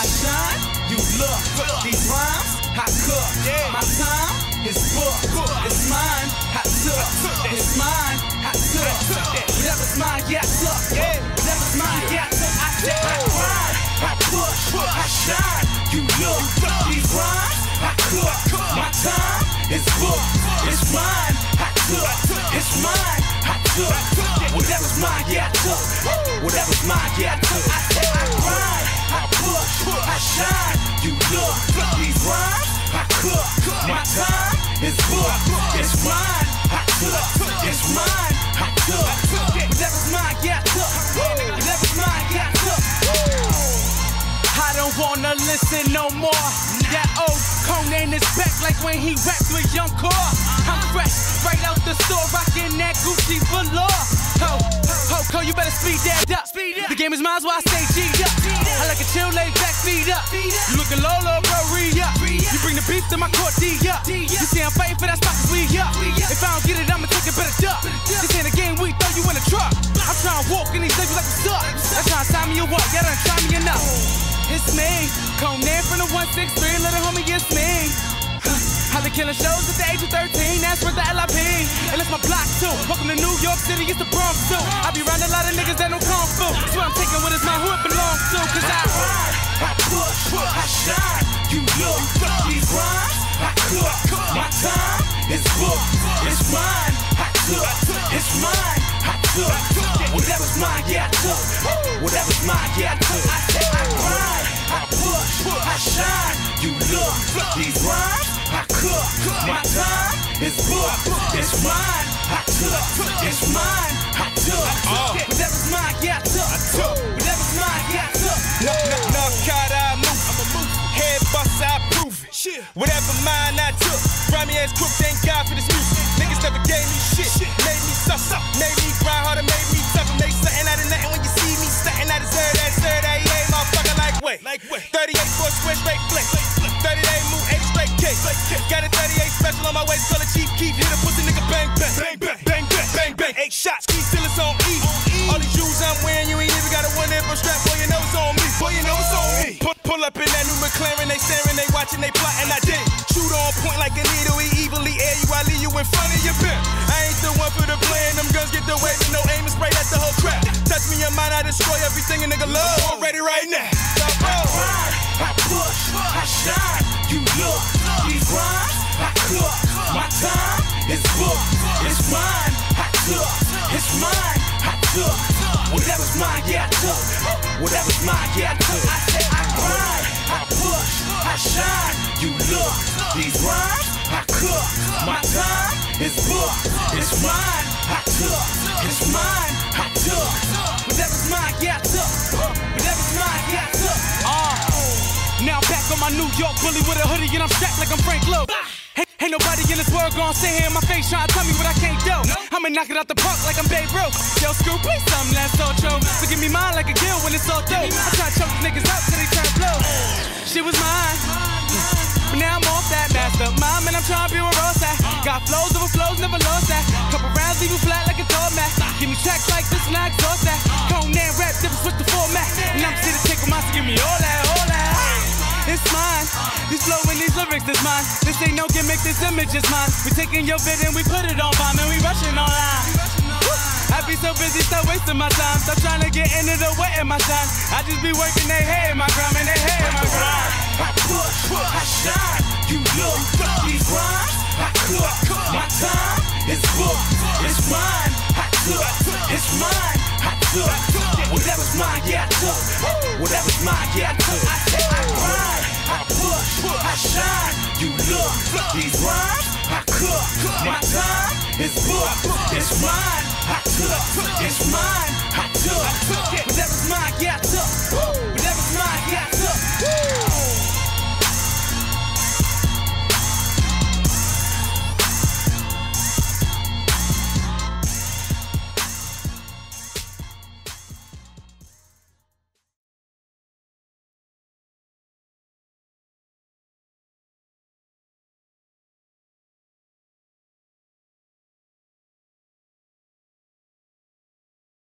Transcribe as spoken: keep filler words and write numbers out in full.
I shine, you look. These rhymes, I cook. My time is booked. It's mine, I took. It's mine, I took. Whatever's mine, yeah, I took. Whatever's mine, yeah, I took. I said I grind, I push, I shine, you look. These rhymes, I cook. My time is booked. It's mine, I took. It's mine, I took. Whatever's mine, yeah, I took. Whatever's mine, yeah, I took. I said I grind, I push, I shine, you look. These rhymes, I cook. My time is booked. It's mine, I took. It's mine, I took. Whatever's mine, yeah, I took. Whatever's mine, yeah, I took. I don't wanna listen no more. That old Conan is back like when he rapped with Young Core. I'm fresh, right out the store, rockin' that Gucci velour. Ho, ho, ho, you better speed that up. The game is mine, so I stay G'd up. I like a chill, laid back, feet up. You lookin' low, low, bro, re-up. You bring the beef to my court, D-up. You see I'm fighting for that spot, cause we up. If I don't get it, I'ma take a better duck. This ain't a game, we throw you in a truck. I'm trying to walk in these niggas like a suck. That's trying to tie me or what? Y'all done try me enough. It's me, Conan from the one six three, little homie, it's me. I've been killing shows at the age of thirteen, that's for the L I P. And that's my block too. Welcome to New York City, it's the Bronx too. I be around a lot of niggas that don't kung fu. So I'm taking what is mine, who it belongs to. Cause I ride, I push, I shine, you look. These rhymes, I cook. My time is booked. It's mine, I took. It's mine, I took. Whatever's mine, yeah, I took. Whatever's mine, yeah, I took. I said I grind, I push, I shine, you look. These rhymes, I cook. My time is booked. It's mine, I took. It's mine, I took. Whatever's mine, yeah, I took. Whatever's mine, yeah, I took. No, no, no, cut, I move. Head bust, I prove it. Whatever mine, I took. Grimy ass crook, thank God for this music. Niggas never gave me shit. Made me suffer. Made me grind harder, made me tougher. Made something out of nothing when you see me stunting. I deserve that, sir. That yeah, motherfucker, like wait. thirty-eight for a square straight flick. thirty-eight move, eight straight kick. Got a thirty-eight special on my waist, call it Chief Keef. Hit a pussy nigga, bang, bang. Bang, bang, bang, bang, bang, bang. Eight shots, squeeze till it's on E. All these shoes I'm wearing, you ain't even gotta wonder if I'm strapped. Boy, you know it's on me. Boy, you know it's on me. Pull, pull up in that new McLaren, they staring, they watching, they plotting. I did shoot on point like a needle. He evilly air you, I leave you in front of your pimp. I ain't the one for the playing, them guns get the weight, no aim and spray, that's the whole crap. Touch me your mind, I destroy everything a nigga love. I'm ready right now. I ride, I push, I shine, you look. These rhymes, I cook. My time is booked. It's mine, I took. It's mine, I took. Whatever's mine, yeah, I took. Whatever's mine, yeah, I took. I said I grind, I push, I shine, you look. These rhymes, I cook. My time is booked. It's mine, I took. It's mine, I took. Whatever's mine, yeah, I took. Whatever's mine, yeah, I took. Uh, now I'm back on my New York bully with a hoodie and I'm strapped like I'm Frank Lowe. Ain't, ain't nobody in this world gon' sit here in my face trying to tell me what I can't do. I'ma knock it out the park like I'm Babe Ruth. Yo, Scoop, please something that's all true. So give me mine like a gill when it's all through. I try to choke these niggas out till they turn blue. She was mine, but now I'm off that master. Mom and I'm trying to be where Ross at. Got flows over flows, never lost that. Couple rounds leave you flat like a doormat. Give me tracks like this and I exhaust that. Conan rap, different switch the format. And I'm still to take a monster, give me all that, all that. It's mine, this flow and these lyrics is mine. This ain't no gimmick, this image is mine. We taking your vid and we put it on Vine and we rushing online. I be so busy, stop wasting my time. Stop trying to get into the way in my time. I just be working they head in my grind and they head in my grind. I push, I shine, you look. These rhymes, I cook. My time is booked. It's mine, I took. It's mine, I took. Whatever's mine, yeah, I took. Whatever's mine, yeah, I took. I said I grind, I push, I shine, you look. These rhymes, I cook. My time is booked. It's mine, I took. It's mine, I took. Whatever's mine, yeah, I took.